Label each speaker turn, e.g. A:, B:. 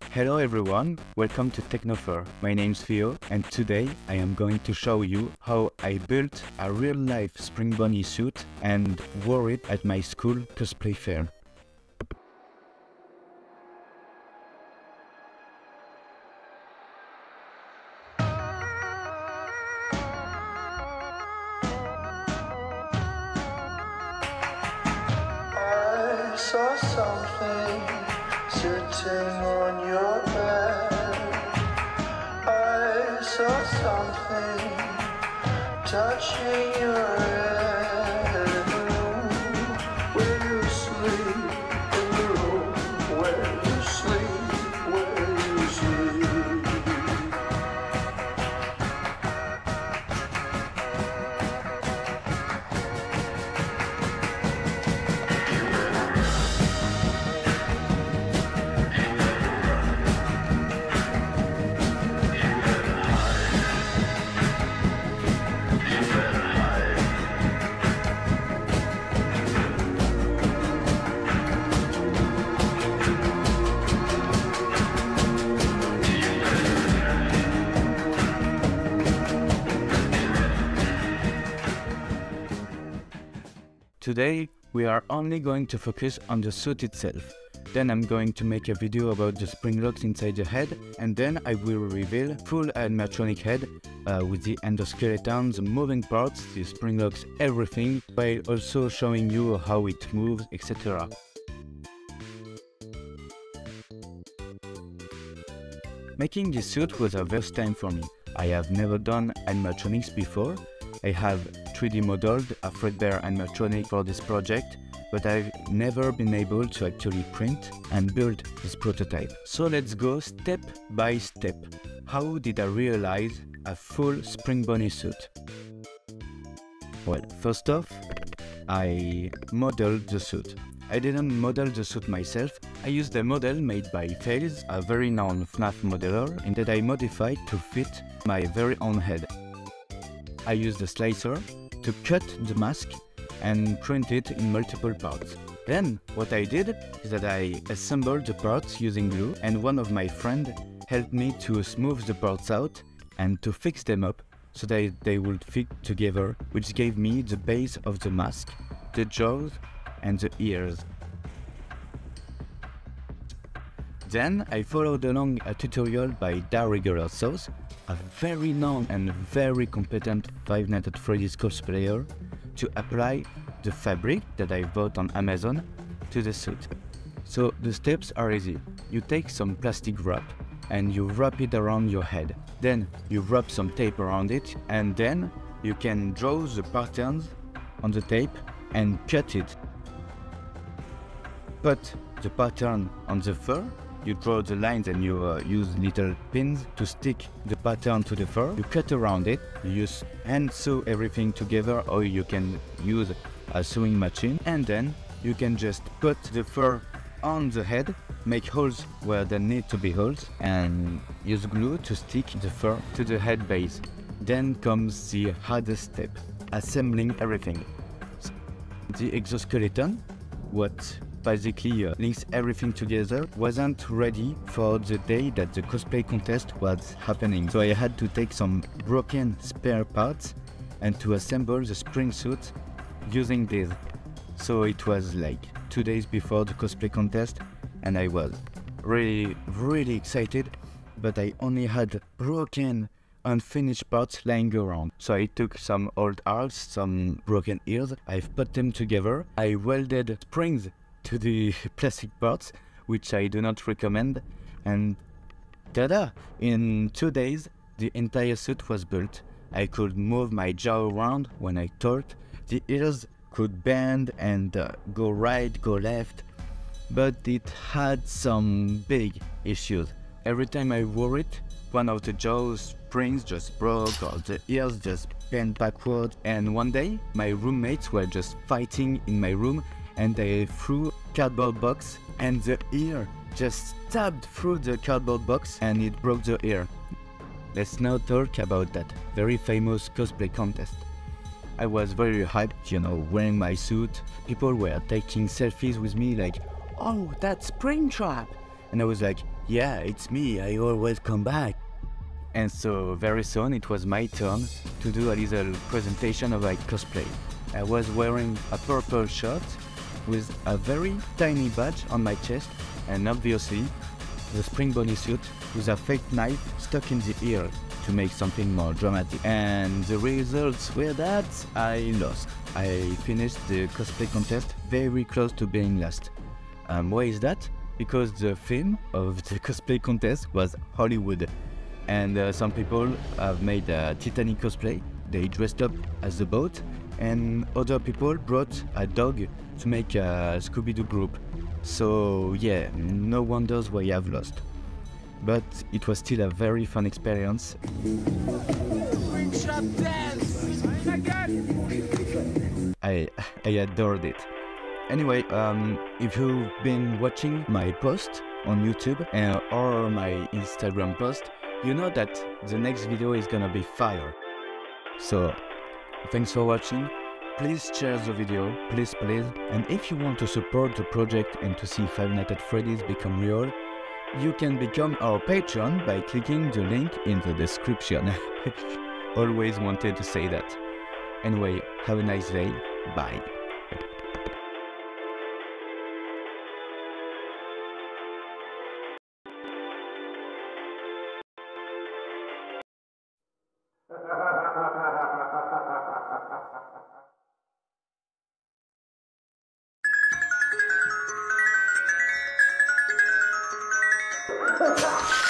A: Hello everyone, welcome to TechnoFur. My name's Theo and today I am going to show you how I built a real-life springbonnie suit and wore it at my school cosplay fair.
B: I saw something sitting on your bed. I saw something touching your head. Where you sleep in the room, where you sleep, where you sleep.
A: Today we are only going to focus on the suit itself. Then I'm going to make a video about the spring locks inside the head, and then I will reveal full animatronic head with the endoskeleton, the moving parts, the spring locks, everything, while also showing you how it moves, etc. Making this suit was a first time for me. I have never done animatronics before. I have 3D modeled a fredbear animatronic for this project, but I've never been able to actually print and build this prototype. So let's go step by step. How did I realize a full springbonnie suit? Well, first off, I modeled the suit. I didn't model the suit myself. I used a model made by Fails, a very known FNAF modeler, and that I modified to fit my very own head. I used a slicer to cut the mask and print it in multiple parts. Then what I did is that I assembled the parts using glue, and one of my friends helped me to smooth the parts out and to fix them up so that they would fit together, which gave me the base of the mask, the jaws and the ears. Then I followed along a tutorial by DaRegularSauce, a very known and very competent Five Nights at Freddy's cosplayer, to apply the fabric that I bought on Amazon to the suit. So the steps are easy. You take some plastic wrap and you wrap it around your head. Then you wrap some tape around it, and then you can draw the patterns on the tape and cut it. Put the pattern on the fur. You draw the lines and you use little pins to stick the pattern to the fur. You cut around it, you use hand sew everything together, or you can use a sewing machine, and then you can just put the fur on the head, make holes where there need to be holes, and use glue to stick the fur to the head base. Then comes the hardest step, assembling everything. The exoskeleton, what basically links everything together, wasn't ready for the day that the cosplay contest was happening. So I had to take some broken spare parts and to assemble the spring suit using this. So it was like 2 days before the cosplay contest, and I was really excited, but I only had broken unfinished parts lying around. So I took some old arms, some broken ears, I've put them together, I welded springs to the plastic parts, which I do not recommend, and tada! In 2 days the entire suit was built. I could move my jaw around when I talked, the ears could bend and go right, go left, but it had some big issues. Every time I wore it, one of the jaw springs just broke or the ears just bent backward, and one day my roommates were just fighting in my room and they threw a cardboard box and the ear just stabbed through the cardboard box and it broke the ear. Let's now talk about that very famous cosplay contest. I was very hyped, you know, wearing my suit. People were taking selfies with me like, oh, that's Springtrap! And I was like, yeah, it's me, I always come back. And so very soon it was my turn to do a little presentation of my cosplay. I was wearing a purple shirt with a very tiny badge on my chest and obviously the springbonnie suit with a fake knife stuck in the ear to make something more dramatic. And the results were that I lost. I finished the cosplay contest very close to being last. Why is that? Because the theme of the cosplay contest was Hollywood. And some people have made a Titanic cosplay. They dressed up as a boat, and other people brought a dog to make a Scooby-Doo group. So yeah, no wonders why I've lost. But it was still a very fun experience. I adored it. Anyway, if you've been watching my post on YouTube or my Instagram post, you know that the next video is gonna be fire. So, thanks for watching. Please share the video, please. And if you want to support the project and to see Five Nights at Freddy's become real, you can become our patron by clicking the link in the description. Always wanted to say that. Anyway, have a nice day. Bye.
B: Ha ha ha!